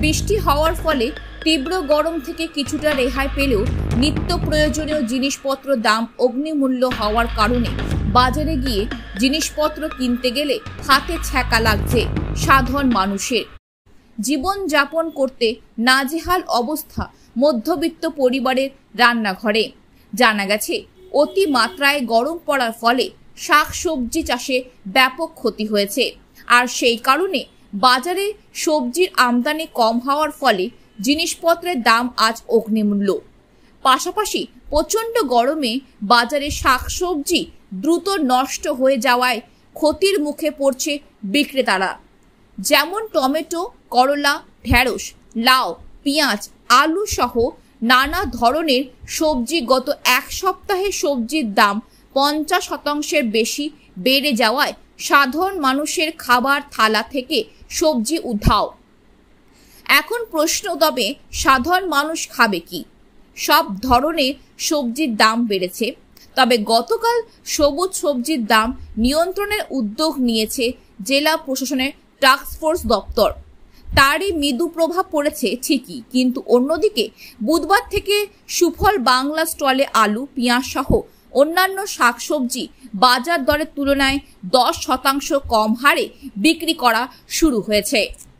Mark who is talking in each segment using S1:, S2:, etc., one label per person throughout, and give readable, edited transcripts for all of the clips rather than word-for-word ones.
S1: বৃষ্টি হওয়ার ফলে তীব্র গরম থেকে কিছুটা রেহাই পেলেও নিত্য প্রয়োজনীয় জিনিসপত্র দাম অগ্নিমূল্য হওয়ার কারণে বাজারে গিয়ে জিনিসপত্র কিনতে গেলে হাতে ছ্যাঁকা লাগছে সাধারণ মানুষের। জীবন যাপন করতে নাজেহাল অবস্থা মধ্যবিত্ত পরিবারের রান্নাঘরে। জানা গেছে, অতিমাত্রায় গরম পড়ার ফলে শাকসবজি চাষে ব্যাপক ক্ষতি হয়েছে। আর সেই কারণে বাজারে সবজির আমদানি কম হওয়ার ফলে জিনিসপত্রের দাম আজ অগ্নিমূল্য। পাশাপাশি প্রচণ্ড গরমে বাজারে শাকসবজি দ্রুত নষ্ট হয়ে যাওয়ায় ক্ষতির মুখে পড়ছে বিক্রেতারা। যেমন টমেটো, করলা, ঢেঁড়স, লাউ, পেঁয়াজ, আলু সহ নানা ধরনের সবজি গত এক সপ্তাহে সবজির দাম 50% বেশি বেড়ে যাওয়ায় সাধারণ মানুষের খাবার থালা থেকে সবজি উধাও। এখন প্রশ্ন, তবে সাধারণ মানুষ খাবে কি? সব ধরনের সবজির দাম বেড়েছে। তবে গতকাল সবুজ সবজির দাম নিয়ন্ত্রণের উদ্যোগ নিয়েছে জেলা প্রশাসনের টাস্কফোর্স দপ্তর। তারই মৃদু প্রভাব পড়েছে ঠিকই, কিন্তু অন্যদিকে বুধবার থেকে সুফল বাংলা স্টলে আলু, পেঁয়াজ সহ অন্যান্য শাকসবজি বাজার দরের তুলনায় 10% কম হারে বিক্রি করা শুরু হয়েছে।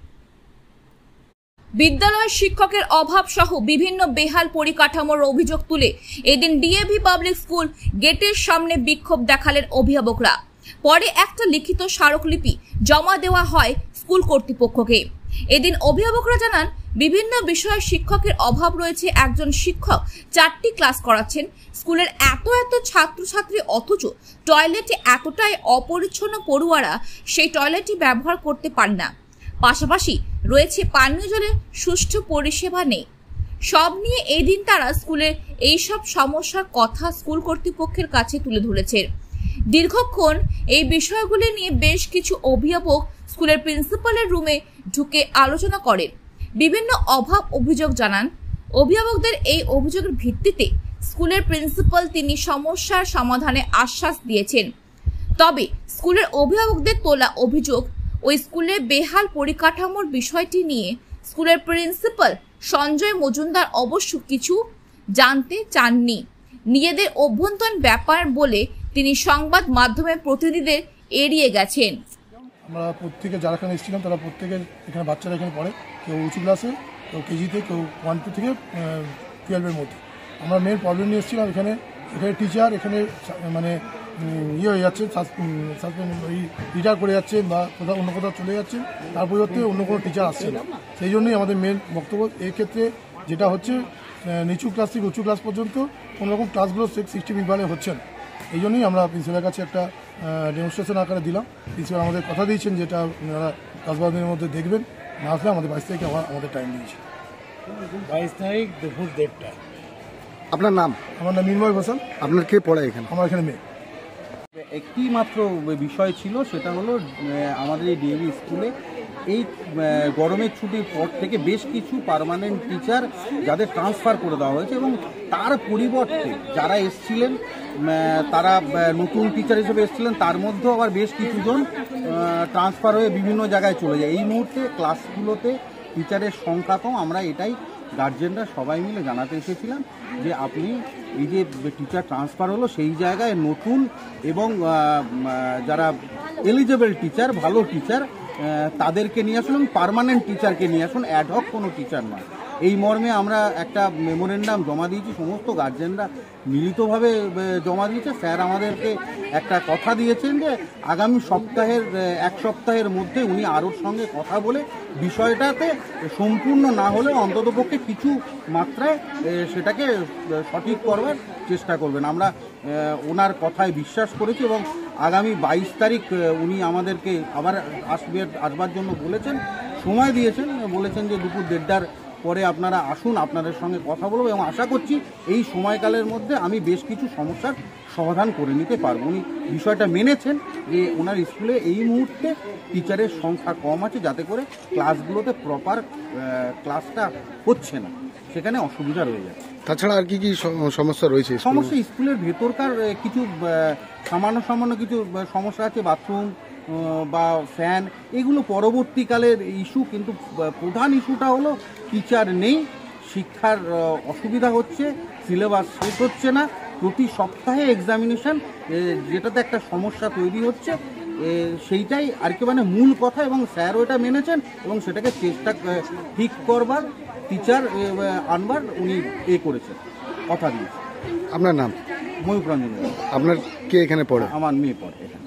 S1: বিদ্যালয় শিক্ষকের অভাব সহ বিভিন্ন বেহাল পরিকাঠামোর অভিযোগ তুলে এদিন ডিএভি পাবলিক স্কুল গেটের সামনে বিক্ষোভ দেখালেন অভিভাবকরা। পরে একটা লিখিত স্মারকলিপি জমা দেওয়া হয় স্কুল কর্তৃপক্ষকে। এদিন অভিভাবকরা জানান, বিভিন্ন বিষয়ে শিক্ষকের অভাব রয়েছে। একজন শিক্ষক 4টি ক্লাস করাচ্ছেন। স্কুলের এত ছাত্রছাত্রী, অথচ টয়লেটে এতটাই অপরিচ্ছন্ন, পড়ুয়ারা সেই টয়লেটই ব্যবহার করতে পারে না। পাশাপাশি রয়েছে পানীয় জলের সুষ্ঠু পরিষেবা নেই। সব নিয়ে এদিন তারা স্কুলের এইসব সমস্যার কথা স্কুল কর্তৃপক্ষের কাছে তুলে ধরেছেন। দীর্ঘক্ষণ এই বিষয়গুলি নিয়ে বেশ কিছু অভিভাবক স্কুলের প্রিন্সিপালের রুমে ঢুকে আলোচনা করেন। বিভিন্ন অভাব অভিযোগ জানান। অভিভাবকদের এই অভিযোগের ভিত্তিতে স্কুলের প্রিন্সিপাল তিনি সমস্যার সমাধানে আশ্বাস দিয়েছেন। তবে স্কুলের অভিভাবকদের তোলা অভিযোগ, ওই স্কুলের বেহাল পরিকাঠামোর বিষয়টি নিয়ে স্কুলের প্রিন্সিপাল সঞ্জয় মজুমদার অবশ্য কিছু জানতে চাননি। নিজেদের অভ্যন্তরীণ ব্যাপার বলে তিনি সংবাদ মাধ্যমের প্রতিনিধিদের এড়িয়ে গেছেন।
S2: আমরা প্রত্যেকে যারা এখানে এসেছিলাম তারা প্রত্যেকে এখানে বাচ্চারা এখানে পড়ে, কেউ উঁচু ক্লাসে, কেউ কেজিতে, কেউ 1-2 থেকে 12-এর মধ্যে। আমরা মেন প্রবলেম নিয়ে এসেছিলাম এখানে টিচার এখানে মানে হয়ে যাচ্ছে, রিটায়ার করে যাচ্ছে বা কোথাও অন্য কোথাও চলে যাচ্ছে, তার পরিবর্তে অন্য কোনো টিচার আসছে না। সেই জন্যই আমাদের মেন বক্তব্য। এক্ষেত্রে যেটা হচ্ছে, নিচু ক্লাস থেকে উঁচু ক্লাস পর্যন্ত কোনোরকম ক্লাসগুলো 60 হচ্ছে না। এই জন্যই আমরা প্রিন্সিপালের কাছে একটা ডেমনস্ট্রেশন আকারে দিলাম। প্রিন্সিপাল আমাদের কথা দিয়েছেন যেটা ওনারা 10-12 দিনের মধ্যে দেখবেন। না আসলে আমাদের 22 তারিখে আমাদের টাইম দিয়েছে।
S3: 22 তারিখ দুপুর 1:30।
S2: আপনার নাম? আমার নাম মিনময় হোসেন। আপনার কে পড়ে এখানে? আমার এখানে মেয়ে।
S4: একটি মাত্র বিষয় ছিল, সেটা হলো আমাদের এই ডিএভি স্কুলে এই গরমের ছুটির পর থেকে বেশ কিছু পার্মানেন্ট টিচার যাদের ট্রান্সফার করে দেওয়া হয়েছে, এবং তার পরিবর্তে যারা এসছিলেন তারা নতুন টিচার হিসেবে এসছিলেন, তার মধ্যেও আবার বেশ কিছুজন ট্রান্সফার হয়ে বিভিন্ন জায়গায় চলে যায়। এই মুহূর্তে ক্লাসগুলোতে টিচারের সংখ্যা কম। আমরা এটাই গার্জেনরা সবাই মিলে জানাতে এসেছিলাম যে আপনি এই যে টিচার ট্রান্সফার হলো, সেই জায়গায় নতুন এবং যারা এলিজেবল টিচার, ভালো টিচার, তাদেরকে নিয়ে আসুন, পার্মানেন্ট টিচারকে নিয়ে আসুন, অ্যাডহক কোনো টিচার নয়। এই মর্মে আমরা একটা মেমোরেন্ডাম জমা দিয়েছি, সমস্ত গার্জেনরা মিলিতভাবে জমা দিয়েছে। স্যার আমাদেরকে একটা কথা দিয়েছেন যে আগামী এক সপ্তাহের মধ্যে উনি আরোর সঙ্গে কথা বলে বিষয়টাতে সম্পূর্ণ না হলেও অন্ততপক্ষে কিছু মাত্রায় সেটাকে সঠিক করবার চেষ্টা করবেন। আমরা ওনার কথায় বিশ্বাস করেছি এবং আগামী 22 তারিখ উনি আমাদেরকে আবার আসবার জন্য বলেছেন, সময় দিয়েছেন, বলেছেন যে দুপুর 1:30টার পরে আপনারা আসুন, আপনাদের সঙ্গে কথা বলবো, এবং আশা করছি এই সময়কালের মধ্যে আমি বেশ কিছু সমস্যার সমাধান করে নিতে পারবো। উনি বিষয়টা মেনেছেন যে ওনার স্কুলে এই মুহূর্তে টিচারের সংখ্যা কম আছে, যাতে করে ক্লাসগুলোতে প্রপার ক্লাসটা হচ্ছে না, সেখানে অসুবিধা রয়ে যাচ্ছে।
S2: তাছাড়া আর কি কি সমস্যা রয়েছে?
S4: সমস্যা স্কুলের ভেতরকার কিছু সামান্য কিছু সমস্যা আছে। বাথরুম, বা ফ্যান, এগুলো পরবর্তীকালের ইস্যু, কিন্তু প্রধান ইস্যুটা হলো টিচার নেই, শিক্ষার অসুবিধা হচ্ছে, সিলেবাস শেষ হচ্ছে না, প্রতি সপ্তাহে এক্সামিনেশন, যেটাতে একটা সমস্যা তৈরি হচ্ছে, সেইটাই আর কি মানে মূল কথা। এবং স্যার ওটা মেনেছেন এবং সেটাকে চেষ্টা ঠিক করবার, টিচার আনবার উনি করেছেন, কথা দিয়েছেন।
S5: আপনার নাম?
S4: ময়ূখ রঞ্জন।
S5: আপনার কে এখানে পড়ে?
S4: আমার মেয়ে পড়ে এখানে।